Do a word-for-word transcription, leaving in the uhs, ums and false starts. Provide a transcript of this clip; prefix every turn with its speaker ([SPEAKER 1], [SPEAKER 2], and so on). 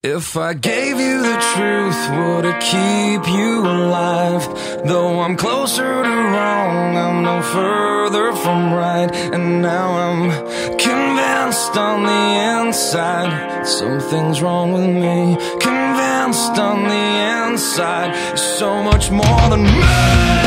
[SPEAKER 1] If I gave you the truth, would it keep you alive? Though I'm closer to wrong, I'm no further from right. And now I'm convinced on the inside something's wrong with me. Convinced on the inside, so much more than me.